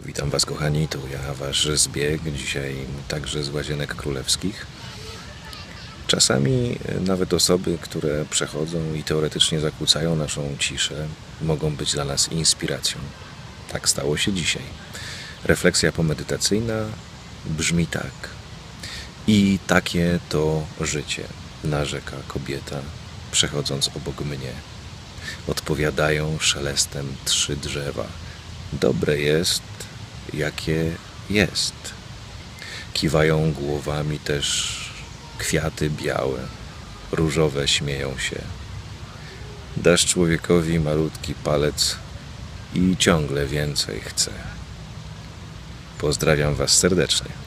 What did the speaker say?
Witam Was, kochani, tu ja, Wasz Zbieg, dzisiaj także z Łazienek Królewskich. Czasami nawet osoby, które przechodzą i teoretycznie zakłócają naszą ciszę, mogą być dla nas inspiracją. Tak stało się dzisiaj. Refleksja pomedytacyjna brzmi tak. I takie to życie, narzeka kobieta, przechodząc obok mnie. Odpowiadają szelestem 3 drzewa. Dobre jest, jakie jest. Kiwają głowami też kwiaty białe, różowe śmieją się. Dasz człowiekowi malutki palec i ciągle więcej chce. Pozdrawiam Was serdecznie.